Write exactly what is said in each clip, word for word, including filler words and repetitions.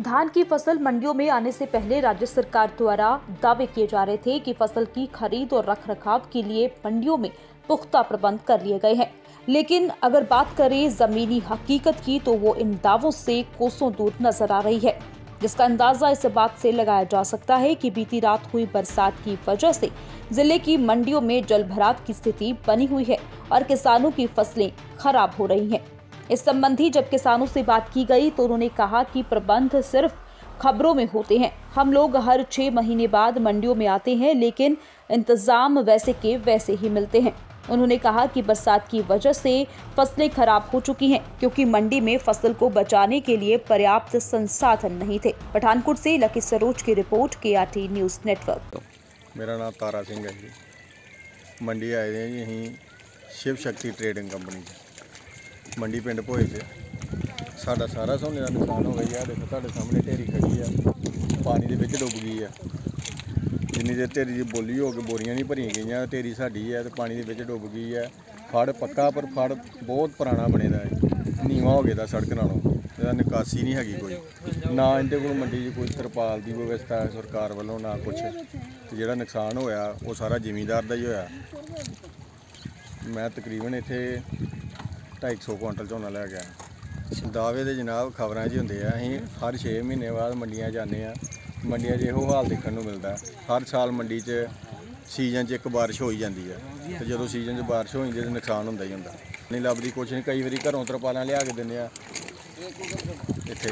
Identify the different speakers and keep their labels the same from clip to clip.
Speaker 1: धान की फसल मंडियों में आने से पहले राज्य सरकार द्वारा दावे किए जा रहे थे कि फसल की खरीद और रखरखाव के लिए मंडियों में पुख्ता प्रबंध कर लिए गए हैं। लेकिन अगर बात करें जमीनी हकीकत की तो वो इन दावों से कोसों दूर नजर आ रही है, जिसका अंदाजा इस बात से लगाया जा सकता है कि बीती रात हुई बरसात की वजह से जिले की मंडियों में जलभराव की स्थिति बनी हुई है और किसानों की फसलें खराब हो रही हैं। इस संबंधी जब किसानों से बात की गई तो उन्होंने कहा कि प्रबंध सिर्फ खबरों में होते हैं। हम लोग हर छह महीने बाद मंडियों में आते हैं, लेकिन इंतजाम वैसे के वैसे ही मिलते हैं। उन्होंने कहा कि बरसात की वजह से फसलें खराब हो चुकी हैं, क्योंकि मंडी में फसल को बचाने के लिए पर्याप्त संसाधन नहीं थे। पठानकोट से लकी सरोज की रिपोर्ट, के आर टी न्यूज़ नेटवर्क।
Speaker 2: मेरा नाम तारा सिंह है जी। मंडी आए हैं जी, यहीं शिव शक्ति ट्रेडिंग कंपनी मंडी पिंड भोए से साडा सारा सोने का नुकसान हो गया। देखो तुहाडे सामने ढेरी खड़ी है, पानी दे विच डुब गई है। जिन्नी देर ढेरी की बोली हो के बोरियां नहीं भरिया गई, ढेरी साडी है तो पानी दे विच डुब गई है। फड़ पक्का पर फड़ बहुत पुराना बने दा है, नीवा हो गया सड़क नालों, इहदा निकासी नहीं हैगी कोई, ना इहदे कोल मंडी च कोई तरपाल की व्यवस्था है सरकार वालों, ना कुछ। तो जिहड़ा नुकसान होया वो सारा जिमीदार का ही होया। मैं तकरीबन इत्थे ढाई सौ कुंटल झोना लै गया। दावे दे जनाब खबरां च हुंदे आ, असीं हर छे महीने बाद मंडियां जाने आ, मंडियां च इहो हाल देखण नूं मिलदा। हर साल मंडी च सीजन च एक बारिश हो ही जाती है, तो जदों सीजन च बारिश हो जाती है तो नुकसान हुंदा ही हुंदा। नहीं लभदी कुछ नहीं, कई वारी घरों तरपालां लिया के दिंदे आ इत्थे।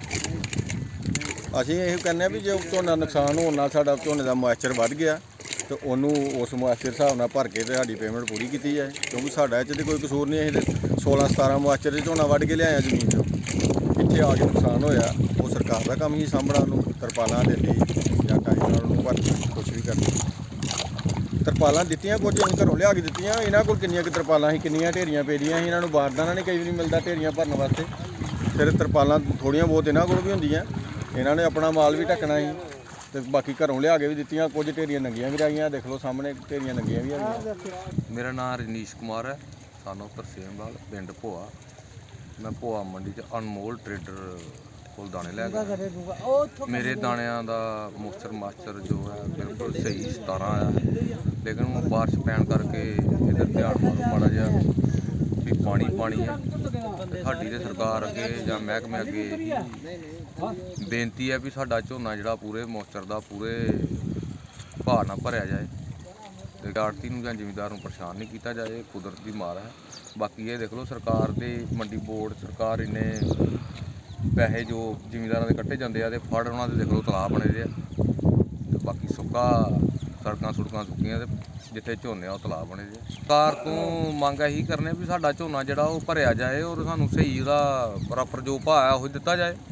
Speaker 2: असीं इहो कहने भी जो झोना नुकसान होण नाल साडा झोने दा मॉइस्चर वध गया तो उन्होंने उस मॉइस्चर हिसाब नाल भर के साडी पेमेंट पूरी की जाए, क्योंकि साडा इत्थे ते कोई कसूर नहीं। असीं सोलह सतारह मॉइस्चर से झोना वढ़ के लिआया जमीन चों, इत्थे आ के नुकसान होया वो सरकार का काम ही सामभना, उन्होंने तरपालां दिंदी जां टाइम नाल उन्होंने भरती कुछ भी करदी। तरपालां दित्तियां कुछ असीं घरों लिया के दित्तियां, इन्हां कोल किन्नियां कि तरपालां ही किन्नियां ढेरियां पेदियां, इन्हां नूं बारदाना नहीं कई वारी मिलदा ढेरियां भरन वास्ते। फिर तरपालां थोड़ियां बहुत इन्हां कोल भी हुंदियां, इन्हां ने अपना माल भी ढकना ही, तो बाकी घरों लिया के भी दित्तियां, कुछ ढेरियां नंगियां भी रहियां, देख लो सामने ढेरियां नंगियां भी है।
Speaker 3: मेरा नाम रजनीश कुमार है, सानों तरसेम लाल, पिंड भोआ। मैं भोआ मंडी च अनमोल ट्रेडर कोल दाने लै गया। मेरे दाणियां दा मुक्सर मास्टर जो है बिल्कुल सही सतारां है, लेकिन हूँ बारिश पैन करके इधर ध्यान मारो माड़ा जिहा भी पानी पानी है। साडी ते सरकार अगे जां महकमे अगे बेनती है भी साडा झोना जिहड़ा पूरे मौसर दा पूरे भाव नाल भरिया जाए, ते आड़ती नूं जां जिमीदार नूं परेशान नहीं किया जाए। कुदरत दी मार है। बाकी ये देख लो सरकार दे मंडी बोर्ड सरकार इन्ने पैसे जो जिमीदारां दे कट्टे जांदे आ ते फड़ उन्हां दे देख लो तलाब बने दे आ, ते बाकी सुक्का सड़कां सुड़कां सुक्कियां ते जिथे झोने आ तलाब बने दे। सरकार तो मंग यही करने भी साडा झोना जिहड़ा ओह भरिया जाए और सानूं सही उहदा प्रॉपर जो भाव है ओह दित्ता जाए।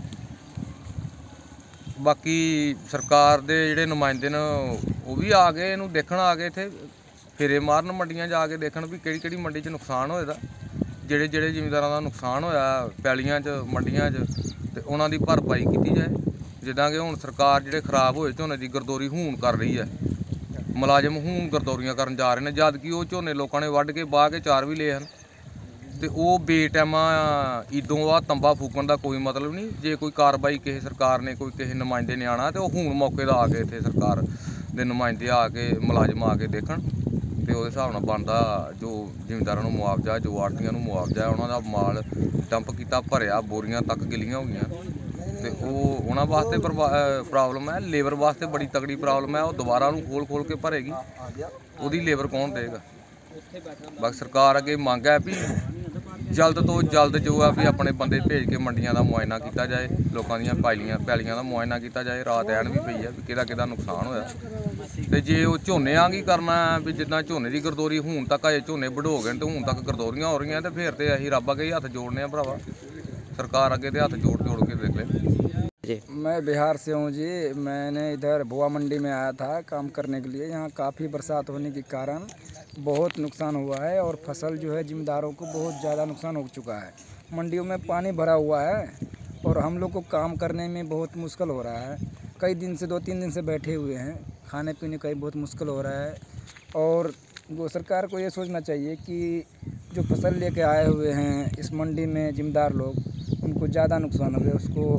Speaker 3: बाकी सरकार दे जिहड़े नुमाइंदे न ओह भी आ गए इहनूं देखण, आ गए इत्थे फेरे मारन मंडियां जा के देखण भी किहड़ी किहड़ी मंडी च नुकसान होए दा, ਜਿਹੜੇ ਜਿਹੜੇ ਜ਼ਿਮੀਂਦਾਰਾਂ ਦਾ ਨੁਕਸਾਨ ਹੋਇਆ ਪੈਲੀਆਂ 'ਚ ਮੰਡੀਆਂ 'ਚ ਤੇ ਉਹਨਾਂ ਦੀ ਭਰਪਾਈ ਕੀਤੀ ਜਾਏ। ਜਿੱਦਾਂ ਕਿ ਹੁਣ ਸਰਕਾਰ ਜਿਹੜੇ ਖਰਾਬ ਹੋਏ ਝੋਨੇ ਦੀ ਗਰਦੌਰੀ ਹੂਣ ਕਰ ਰਹੀ ਹੈ, ਮੁਲਾਜ਼ਮ ਹੂਣ ਗਰਦੌਰੀਆਂ ਕਰਨ ਜਾ ਰਹੇ ਨੇ, ਜਦ ਕਿ ਉਹ ਝੋਨੇ ਲੋਕਾਂ ਨੇ ਵੱਢ ਕੇ ਵਾਹ ਕੇ ਚਾਰ ਵੀ ਲਏ ਹਨ, ਤੇ ਉਹ ਬੇਟਾਈਮਾਂ ਈਦੋਂ ਬਾਅਦ ਤੰਬਾ ਫੂਕਣ ਦਾ ਕੋਈ ਮਤਲਬ ਨਹੀਂ। ਜੇ ਕੋਈ ਕਾਰਵਾਈ ਕਿਸੇ ਸਰਕਾਰ ਨੇ ਕੋਈ ਕਿਸੇ ਨੁਮਾਇੰਦੇ ਨੇ ਆਉਣਾ ਤੇ ਉਹ ਹੂਣ ਮੌਕੇ ਦਾ ਆ ਕੇ ਇੱਥੇ ਸਰਕਾਰ ਦੇ ਨੁਮਾਇੰਦੇ ਆ ਕੇ ਮੁਲਾਜ਼ਮ ਆ ਕੇ ਦੇਖਣ ਤੇ ਉਹਦੇ ਹਿਸਾਬ ਨਾਲ ਬਣਦਾ ਜੋ ਜ਼ਿਮੀਂਦਾਰਾਂ ਨੂੰ ਮੁਆਵਜ਼ਾ, ਜੋ ਆੜ੍ਹਤੀਆਂ ਨੂੰ ਮੁਆਵਜ਼ਾ, ਉਹਨਾਂ ਦਾ ਮਾਲ ਡੰਪ ਕੀਤਾ ਭਰਿਆ, ਬੋਰੀਆਂ ਤੱਕ ਗਿੱਲੀਆਂ ਹੋ ਗਈਆਂ, ਤੇ ਉਹ ਉਹਨਾਂ ਵਾਸਤੇ ਪ੍ਰੋਬਲਮ ਹੈ। ਲੇਬਰ ਵਾਸਤੇ ਬੜੀ ਤਗੜੀ ਪ੍ਰੋਬਲਮ ਹੈ। ਉਹ ਦੁਬਾਰਾ ਉਹਨੂੰ ਖੋਲ ਖੋਲ ਕੇ ਭਰੇਗੀ, ਉਹਦੀ ਲੇਬਰ ਕੌਣ ਦੇਗਾ। ਬਾਕੀ ਸਰਕਾਰ ਅੱਗੇ ਮੰਗ ਹੈ ਵੀ ਜਲਦ ਤੋਂ ਜਲਦ ਜੋ ਹੈ ਵੀ ਆਪਣੇ ਬੰਦੇ ਭੇਜ ਕੇ ਮੰਡੀਆਂ ਦਾ ਮੁਆਇਨਾ ਕੀਤਾ ਜਾਏ, ਲੋਕਾਂ ਦੀਆਂ ਪੈਲੀਆਂ ਪੈਲੀਆਂ ਦਾ ਮੁਆਇਨਾ ਕੀਤਾ ਜਾਏ। ਰਾਤ ਐਨ ਵੀ ਪਈ ਹੈ ਵੀ ਕਿਹਦਾ ਕਿਹਦਾ ਨੁਕਸਾਨ ਹੋਇਆ, ਤੇ ਜੇ ਉਹ ਝੋਨੇ ਆ ਕੀ ਕਰਨਾ ਵੀ ਜਿੱਦਾਂ ਝੋਨੇ ਦੀ ਗਰਦੌਰੀ ਹੁਣ ਤੱਕ ਅਜੇ ਝੋਨੇ ਵਢੋ ਗਏ ਤੇ ਹੁਣ ਤੱਕ ਗਰਦੌਰੀਆਂ ਹੋ ਰਹੀਆਂ, ਤੇ ਫਿਰ ਤੇ ਅਸੀਂ ਰੱਬ ਅੱਗੇ ਹੱਥ ਜੋੜਨੇ ਆ ਭਰਾਵਾ, सरकार आगे तो हाथ जोड़ जोड़ के देख ले।
Speaker 4: मैं बिहार से हूँ जी। मैंने इधर भोआ मंडी में आया था काम करने के लिए। यहाँ काफ़ी बरसात होने के कारण बहुत नुकसान हुआ है और फसल जो है जिम्मेदारों को बहुत ज़्यादा नुकसान हो चुका है। मंडियों में पानी भरा हुआ है और हम लोग को काम करने में बहुत मुश्किल हो रहा है। कई दिन से दो तीन दिन से बैठे हुए हैं, खाने पीने का भी बहुत मुश्किल हो रहा है। और वो सरकार को ये सोचना चाहिए कि जो फसल लेके आए हुए हैं इस मंडी में जिम्मेदार लोग, उनको ज़्यादा नुकसान हो गया, उसको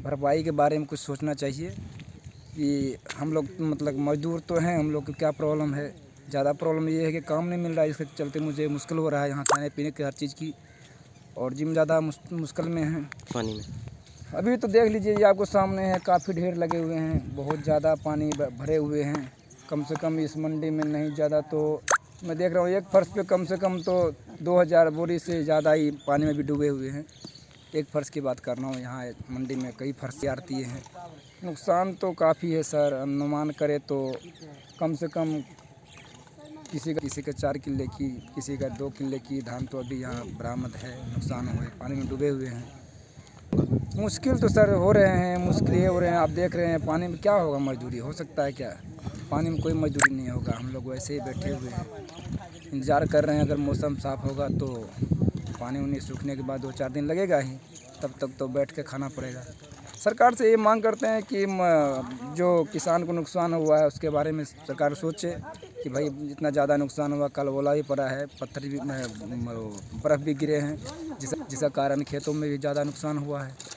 Speaker 4: भरपाई के बारे में कुछ सोचना चाहिए कि हम लोग मतलब मजदूर तो हैं, हम लोग को क्या प्रॉब्लम है। ज़्यादा प्रॉब्लम ये है कि काम नहीं मिल रहा है, इसके चलते मुझे मुश्किल हो रहा है यहाँ खाने पीने की हर चीज़ की, और जिम ज़्यादा मुश्किल में है पानी में। अभी तो देख लीजिए, ये आपको सामने है, काफ़ी ढेर लगे हुए हैं, बहुत ज़्यादा पानी भरे हुए हैं। कम से कम इस मंडी में नहीं ज़्यादा तो मैं देख रहा हूँ एक फर्श पे कम से कम तो दो हज़ार बोरी से ज़्यादा ही पानी में भी डूबे हुए हैं। एक फर्श की बात कर रहा हूँ, यहाँ मंडी में कई फर्श आती हैं। नुकसान तो काफ़ी है सर, अनुमान करे तो कम से कम किसी का किसी का चार किले की, किसी का दो किले की धान तो अभी यहाँ बरामद है, नुकसान हुए, पानी में डूबे हुए हैं। मुश्किल तो सर हो रहे हैं, मुश्किल ये हो रहे हैं, आप देख रहे हैं पानी में क्या होगा, मजदूरी हो सकता है क्या? पानी में कोई मजदूरी नहीं होगा, हम लोग वैसे ही बैठे हुए हैं, इंतज़ार कर रहे हैं। अगर मौसम साफ़ होगा तो पानी उन्हीं सूखने के बाद दो चार दिन लगेगा ही, तब तक तो बैठ के खाना पड़ेगा। सरकार से ये मांग करते हैं कि जो किसान को नुकसान हुआ है उसके बारे में सरकार सोचे कि भाई इतना ज़्यादा नुकसान हुआ, कल ओला भी पड़ा है, पत्थर भी बर्फ़ भी गिरे हैं, जिस जिसका कारण खेतों में भी ज़्यादा नुकसान हुआ है।